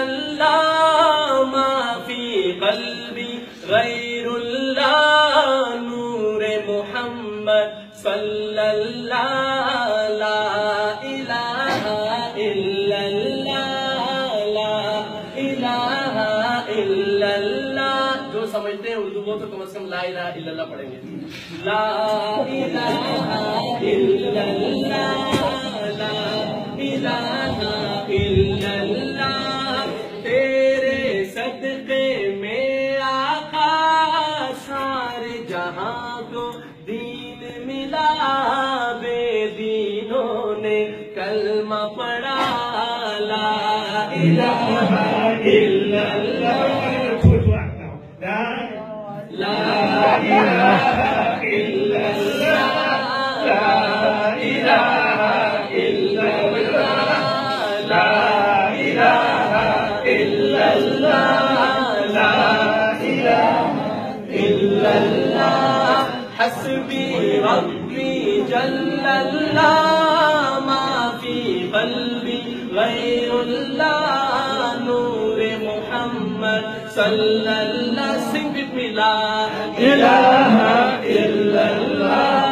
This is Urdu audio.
اللہ ما فی قلبی غیر اللہ نور محمد صلی اللہ لا الہ الا اللہ لا الہ الا اللہ. جو سمجھتے ہیں اردو وہ تو کم از کم لا الہ الا اللہ پڑھیں گے. لا الہ الا اللہ لا الہ الا اللہ. تیرے صدقے میں آقا سارے جہاں کو دین ملا. بے دینوں نے کلمہ پڑھا لا الہ الا اللہ لا الہ الا اللہ لا الہ الا اللہ لا الہ الا اللہ لا الہ الا اللہ. حسبی ربی جل اللہ ما فی قلبی غیر اللہ نور محمد صلی اللہ. سنگ ملا الہ الا اللہ